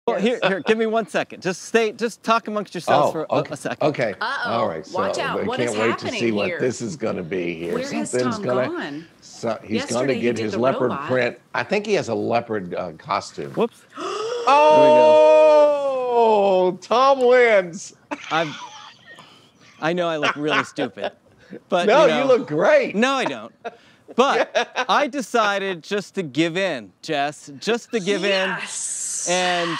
Well, here, give me 1 second. Just talk amongst yourselves for a second. Okay. Uh-oh. All right. So Watch out. What can't is wait to happening see here? what this is going to be here. Where has Tom gone? He's going to Yesterday he get did his the leopard robot. print. I think he has a leopard costume. Whoops. Oh, Tom wins. I know I look really stupid, but No, you know, you look great. No, I don't. But I decided just to give in, Jess, just to give in, and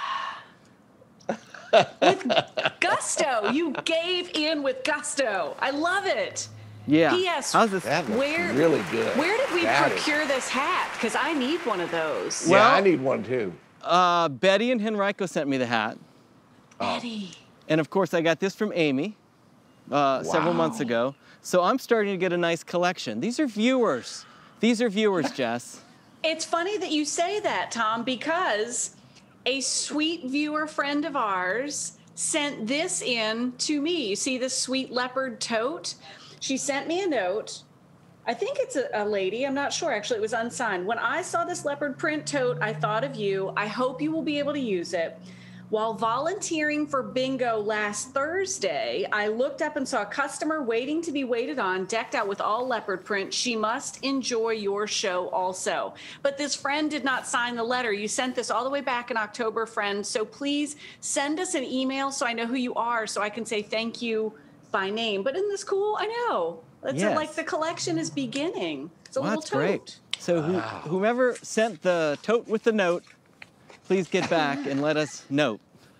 with gusto. You gave in with gusto. I love it. yeah. P.S. How's this? That looks Where really good. Where did we That procure this hat? Because I need one of those. Yeah, I need one too. Betty and Henrico sent me the hat, Betty. and of course I got this from Amy several months ago. So I'm starting to get a nice collection. These are viewers. These are viewers, Jess. It's funny that you say that, Tom, because a sweet viewer friend of ours sent this in to me. You see this sweet leopard tote? She sent me a note. I think it's a lady. I'm not sure. Actually, it was unsigned. When I saw this leopard print tote, I thought of you. I hope you will be able to use it. While volunteering for bingo last Thursday, I looked up and saw a customer waiting to be waited on, decked out with all leopard print. She must enjoy your show also. But this friend did not sign the letter. You sent this all the way back in October, friend. So please send us an email so I know who you are, so I can say thank you by name. But isn't this cool? I know. It's like the collection is beginning. It's a little that's tote. great. So whomever sent the tote with the note, please get back and let us know.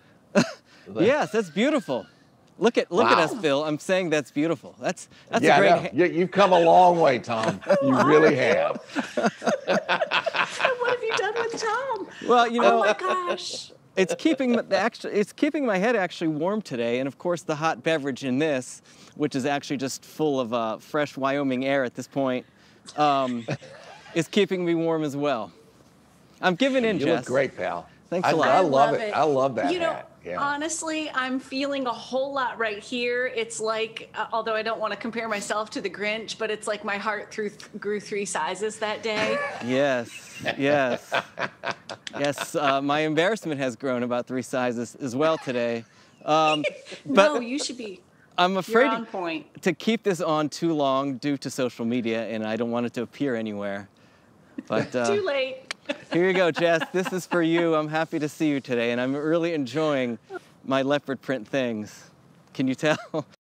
Yes, that's beautiful. Look at us, Phil. I'm saying that's beautiful. That's a great. You've come a long way, Tom. You really have. What have you done with Tom? Well, you know. Oh my gosh. It's keeping my head actually warm today, and of course the hot beverage in this, which is actually just full of fresh Wyoming air at this point, is keeping me warm as well. I'm giving in, Jess. You look great, pal. Thanks a lot. I love it. I love that You know, hat. Yeah. honestly, I'm feeling a whole lot right here. It's like, although I don't want to compare myself to the Grinch, but it's like my heart grew 3 sizes that day. Yes, yes. Yes, my embarrassment has grown about 3 sizes as well today. But no, you should be. I'm afraid You're on point. to keep this on too long due to social media, and I don't want it to appear anywhere. But Too late. Here you go, Jess. This is for you. I'm happy to see you today, and I'm really enjoying my leopard print things. Can you tell?